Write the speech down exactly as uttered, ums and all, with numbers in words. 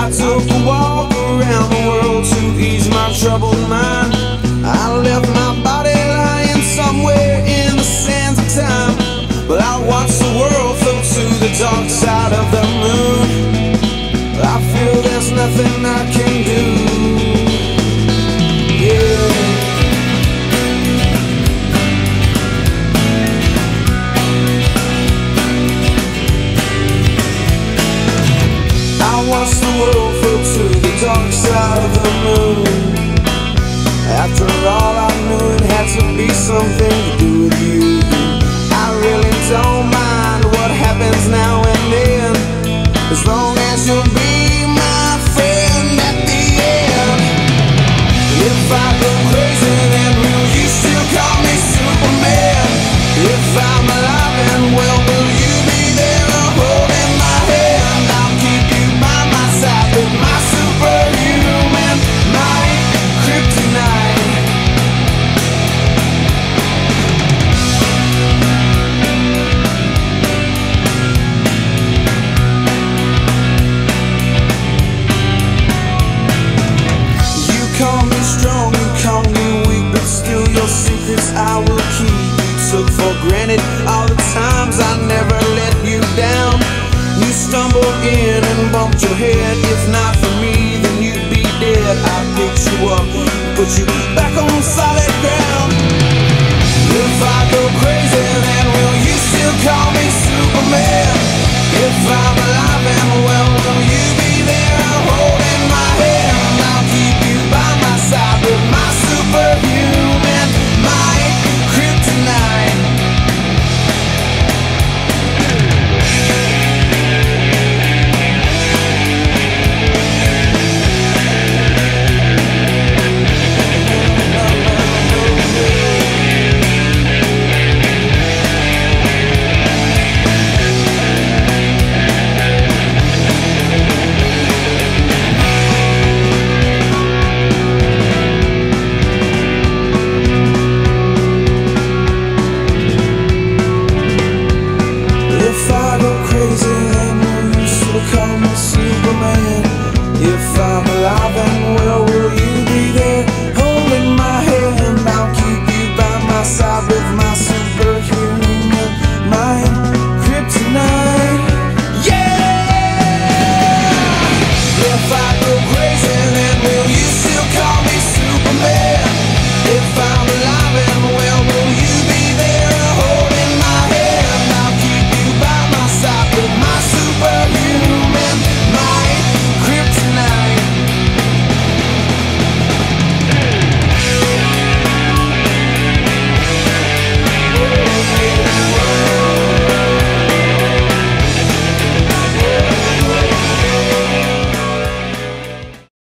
I took a walk around the world to ease my troubled mind. I left my body lying somewhere in the sands of time, but I watched the world float to the dark side of the moon. I feel there's nothing I can do. Yeah. I watched the world float to the dark side of the moon. After all, I knew it had to be something to do with you. I really don't mind what happens now and then, as long as you'll be my friend at the end. If I go crazy, then will you still call me Superman? If I'm alive and well, will you be there holding my hand? I'll keep you by my side with my superhuman might, kryptonite. You call me strong, you call me weak, but still your secrets I will keep. You took for granted all the times I never let you down. You stumbled in and bumped your head. If not for me, then you'd be dead. I picked you up, put you back on solid ground. If I go crazy, then will you still call me Superman? If I'm alive and well, will you be there holding my hand? I'll keep you by my side with my superhuman might, kryptonite. If I go crazy, then will you still call me Superman? If I'm alive and